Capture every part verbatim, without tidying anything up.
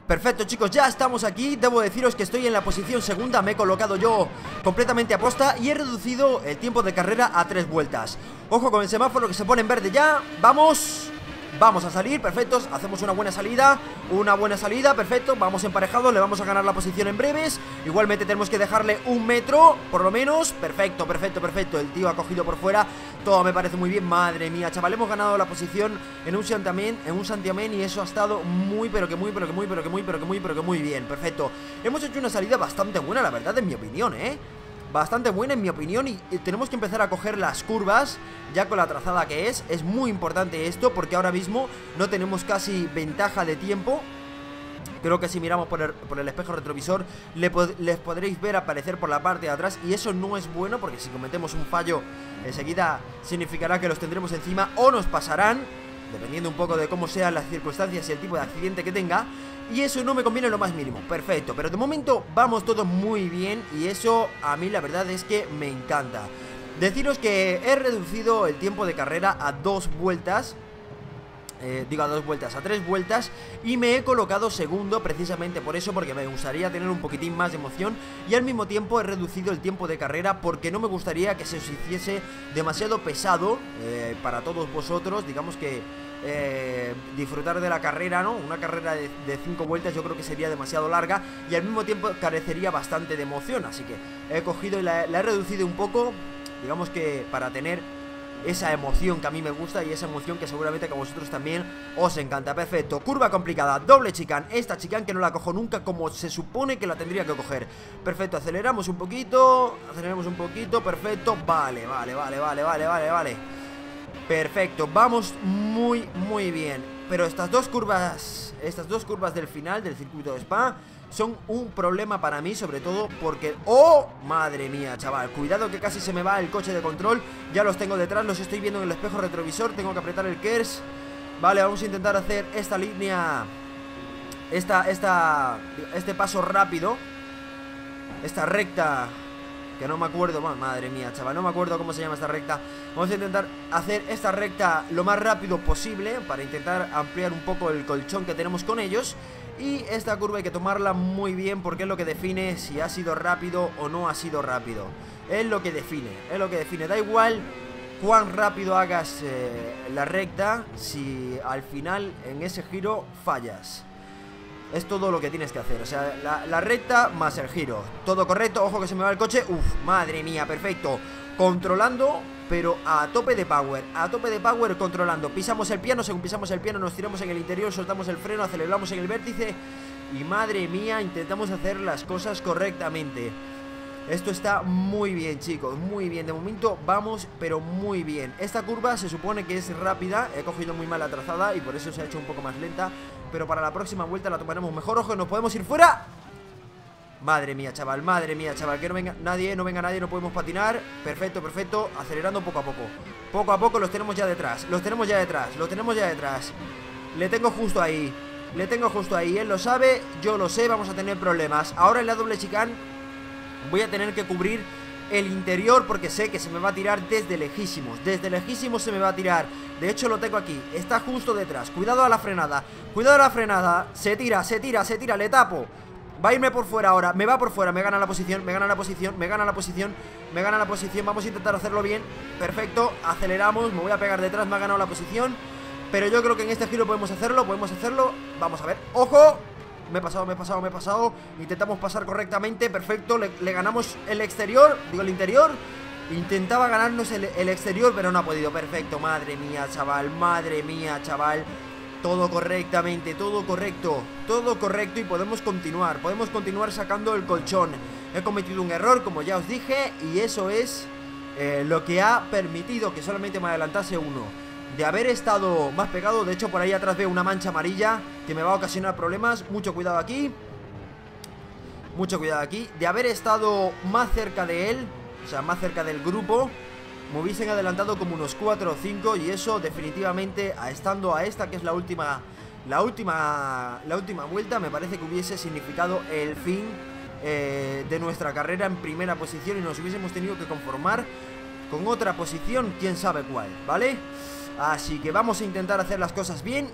Perfecto, chicos, ya estamos aquí. Debo deciros que estoy en la posición segunda. Me he colocado yo completamente a posta y he reducido el tiempo de carrera a tres vueltas. Ojo con el semáforo que se pone en verde ya. ¡Vamos! Vamos a salir, perfectos, hacemos una buena salida. Una buena salida, perfecto, vamos emparejados. Le vamos a ganar la posición en breves. Igualmente tenemos que dejarle un metro, por lo menos, perfecto, perfecto, perfecto. El tío ha cogido por fuera, todo me parece muy bien. Madre mía, chaval, hemos ganado la posición en un santiamén, en un santiamén. Y eso ha estado muy, pero que muy, pero que muy, pero que muy, pero que muy, pero que muy bien, perfecto. Hemos hecho una salida bastante buena, la verdad, en mi opinión, eh bastante buena en mi opinión. Y tenemos que empezar a coger las curvas ya con la trazada que es. Es muy importante esto porque ahora mismo no tenemos casi ventaja de tiempo. Creo que si miramos por el, por el espejo retrovisor le pod les podréis ver aparecer por la parte de atrás. Y eso no es bueno porque si cometemos un fallo enseguida significará que los tendremos encima o nos pasarán, dependiendo un poco de cómo sean las circunstancias y el tipo de accidente que tenga. Y eso no me conviene en lo más mínimo, perfecto. Pero de momento vamos todos muy bien y eso a mí la verdad es que me encanta. Deciros que he reducido el tiempo de carrera a dos vueltas. Eh, digo a dos vueltas, a tres vueltas. Y me he colocado segundo precisamente por eso, porque me gustaría tener un poquitín más de emoción. Y al mismo tiempo he reducido el tiempo de carrera porque no me gustaría que se os hiciese demasiado pesado eh, para todos vosotros. Digamos que eh, disfrutar de la carrera, ¿no? Una carrera de, de cinco vueltas yo creo que sería demasiado larga y al mismo tiempo carecería bastante de emoción. Así que he cogido y la, la he reducido un poco, digamos que para tener esa emoción que a mí me gusta y esa emoción que seguramente que a vosotros también os encanta. Perfecto, curva complicada, doble chicane. Esta chicane que no la cojo nunca como se supone que la tendría que coger. Perfecto, aceleramos un poquito, aceleramos un poquito, perfecto. Vale, vale, vale, vale, vale, vale, vale. Perfecto, vamos muy, muy bien. Pero estas dos curvas, estas dos curvas del final del circuito de Spa son un problema para mí, sobre todo porque... ¡Oh! Madre mía, chaval, cuidado que casi se me va el coche de control. Ya los tengo detrás, los estoy viendo en el espejo retrovisor. Tengo que apretar el KERS. Vale, vamos a intentar hacer esta línea, Esta, esta, este paso rápido, esta recta, que no me acuerdo, madre mía, chaval, no me acuerdo cómo se llama esta recta. Vamos a intentar hacer esta recta lo más rápido posible para intentar ampliar un poco el colchón que tenemos con ellos. Y esta curva hay que tomarla muy bien porque es lo que define si ha sido rápido o no ha sido rápido. Es lo que define, es lo que define. Da igual cuán rápido hagas eh, la recta si al final en ese giro fallas. Es todo lo que tienes que hacer, o sea, la, la recta más el giro. Todo correcto, ojo que se me va el coche. Uf, madre mía, perfecto. Controlando, pero a tope de power. A tope de power, controlando. Pisamos el piano, según pisamos el piano nos tiramos en el interior, soltamos el freno, aceleramos en el vértice. Y madre mía, intentamos hacer las cosas correctamente. Esto está muy bien, chicos, muy bien. De momento vamos, pero muy bien. Esta curva se supone que es rápida. He cogido muy mal la trazada y por eso se ha hecho un poco más lenta. Pero para la próxima vuelta la tomaremos mejor. Ojo, nos podemos ir fuera. Madre mía, chaval, madre mía, chaval. Que no venga nadie, no venga nadie, no podemos patinar. Perfecto, perfecto, acelerando poco a poco. Poco a poco los tenemos ya detrás. Los tenemos ya detrás, los tenemos ya detrás. Le tengo justo ahí, le tengo justo ahí. Él lo sabe, yo lo sé, vamos a tener problemas. Ahora en la doble chicane voy a tener que cubrir el interior porque sé que se me va a tirar desde lejísimos. Desde lejísimos se me va a tirar. De hecho lo tengo aquí, está justo detrás. Cuidado a la frenada, cuidado a la frenada. Se tira, se tira, se tira, le tapo. Va a irme por fuera ahora, me va por fuera. Me gana la posición, me gana la posición, me gana la posición, me gana la posición. Vamos a intentar hacerlo bien, perfecto. Aceleramos, me voy a pegar detrás, me ha ganado la posición. Pero yo creo que en este giro podemos hacerlo, podemos hacerlo. Vamos a ver, ¡ojo! Me he pasado, me he pasado, me he pasado. Intentamos pasar correctamente, perfecto. Le, le ganamos el exterior, digo el interior. Intentaba ganarnos el, el exterior, pero no ha podido, perfecto. Madre mía, chaval, madre mía, chaval. Todo correctamente, todo correcto, todo correcto y podemos continuar. Podemos continuar sacando el colchón. He cometido un error, como ya os dije, y eso es eh, lo que ha permitido que solamente me adelantase uno. De haber estado más pegado, de hecho por ahí atrás veo una mancha amarilla que me va a ocasionar problemas. Mucho cuidado aquí. Mucho cuidado aquí. De haber estado más cerca de él, o sea, más cerca del grupo, me hubiesen adelantado como unos cuatro o cinco. Y eso definitivamente, a estando a esta que es la última La última La última vuelta, me parece que hubiese significado el fin eh, de nuestra carrera en primera posición. Y nos hubiésemos tenido que conformar con otra posición, quién sabe cuál, ¿vale? Así que vamos a intentar hacer las cosas bien.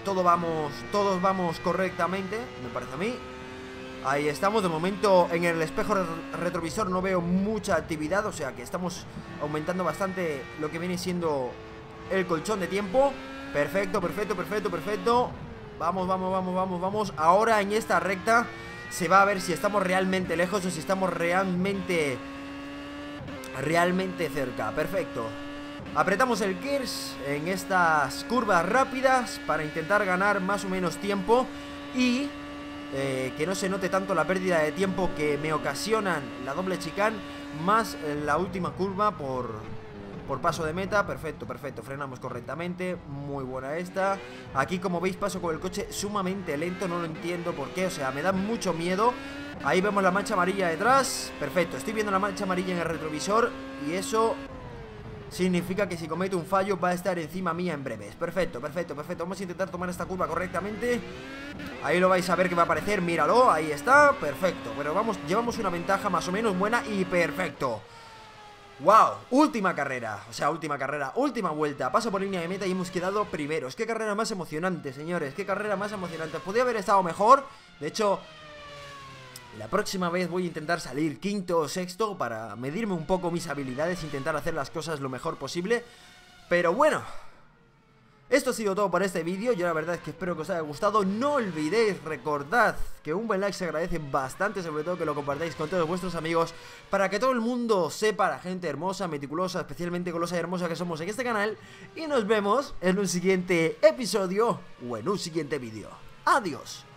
todo vamos, todos vamos correctamente, me parece a mí. Ahí estamos, de momento en el espejo retrovisor no veo mucha actividad, o sea que estamos aumentando bastante lo que viene siendo el colchón de tiempo. Perfecto, perfecto, perfecto, perfecto. Vamos, vamos, vamos, vamos, vamos. Ahora en esta recta se va a ver si estamos realmente lejos o si estamos realmente, realmente cerca. Perfecto. Apretamos el Gears en estas curvas rápidas para intentar ganar más o menos tiempo y... Eh, que no se note tanto la pérdida de tiempo que me ocasionan la doble chicane más la última curva por, por paso de meta. Perfecto, perfecto, frenamos correctamente. Muy buena esta. Aquí como veis paso con el coche sumamente lento, no lo entiendo por qué, o sea, me da mucho miedo. Ahí vemos la mancha amarilla detrás. Perfecto, estoy viendo la mancha amarilla en el retrovisor y eso significa que si cometo un fallo va a estar encima mía en breves. Perfecto, perfecto, perfecto. Vamos a intentar tomar esta curva correctamente. Ahí lo vais a ver que va a aparecer, míralo, ahí está, perfecto. Pero vamos, llevamos una ventaja más o menos buena y perfecto. ¡Wow! Última carrera, o sea, última carrera, última vuelta. Paso por línea de meta y hemos quedado primeros. ¡Qué carrera más emocionante, señores! ¡Qué carrera más emocionante! Podría haber estado mejor, de hecho... La próxima vez voy a intentar salir quinto o sexto para medirme un poco mis habilidades, intentar hacer las cosas lo mejor posible. Pero bueno, esto ha sido todo por este vídeo. Yo la verdad es que espero que os haya gustado. No olvidéis, recordad que un buen like se agradece bastante, sobre todo que lo compartáis con todos vuestros amigos, para que todo el mundo sepa, la gente hermosa, meticulosa, especialmente golosa y hermosa que somos en este canal. Y nos vemos en un siguiente episodio o en un siguiente vídeo. Adiós.